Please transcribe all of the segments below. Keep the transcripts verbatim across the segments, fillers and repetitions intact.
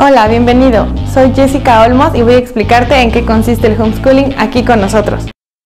Hola, bienvenido. Soy Jessica Olmos y voy a explicarte en qué consiste el homeschooling aquí con nosotros.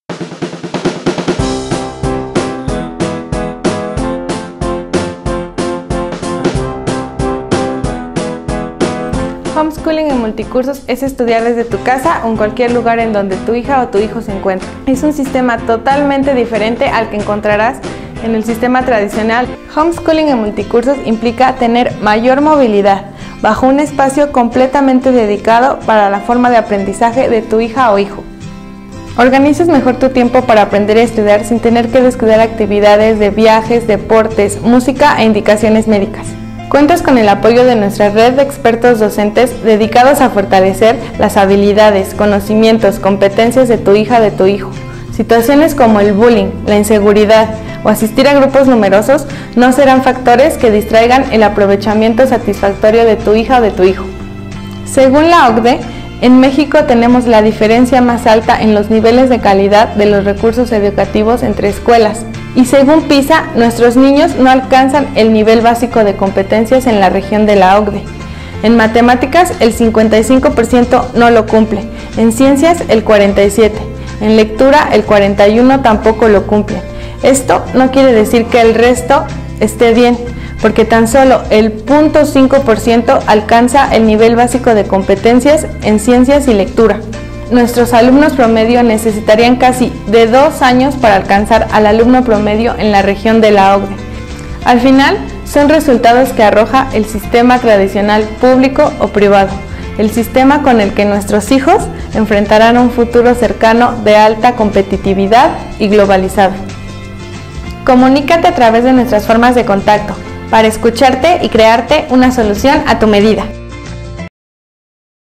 Homeschooling en multicursos es estudiar desde tu casa o en cualquier lugar en donde tu hija o tu hijo se encuentre. Es un sistema totalmente diferente al que encontrarás en el sistema tradicional. Homeschooling en multicursos implica tener mayor movilidad, bajo un espacio completamente dedicado para la forma de aprendizaje de tu hija o hijo. Organizas mejor tu tiempo para aprender y estudiar sin tener que descuidar actividades de viajes, deportes, música e indicaciones médicas. Cuentas con el apoyo de nuestra red de expertos docentes dedicados a fortalecer las habilidades, conocimientos, competencias de tu hija o de tu hijo. Situaciones como el bullying, la inseguridad o asistir a grupos numerosos no serán factores que distraigan el aprovechamiento satisfactorio de tu hija o de tu hijo. Según la O C D E, en México tenemos la diferencia más alta en los niveles de calidad de los recursos educativos entre escuelas. Y según PISA, nuestros niños no alcanzan el nivel básico de competencias en la región de la O C D E. En matemáticas, el cincuenta y cinco por ciento no lo cumple, en ciencias el cuarenta y siete por ciento. En lectura, el cuarenta y uno por ciento tampoco lo cumplen. Esto no quiere decir que el resto esté bien, porque tan solo el cero punto cinco por ciento alcanza el nivel básico de competencias en ciencias y lectura. Nuestros alumnos promedio necesitarían casi de dos años para alcanzar al alumno promedio en la región de la O C D E. Al final, son resultados que arroja el sistema tradicional público o privado, el sistema con el que nuestros hijos enfrentarán un futuro cercano de alta competitividad y globalizado. Comunícate a través de nuestras formas de contacto para escucharte y crearte una solución a tu medida.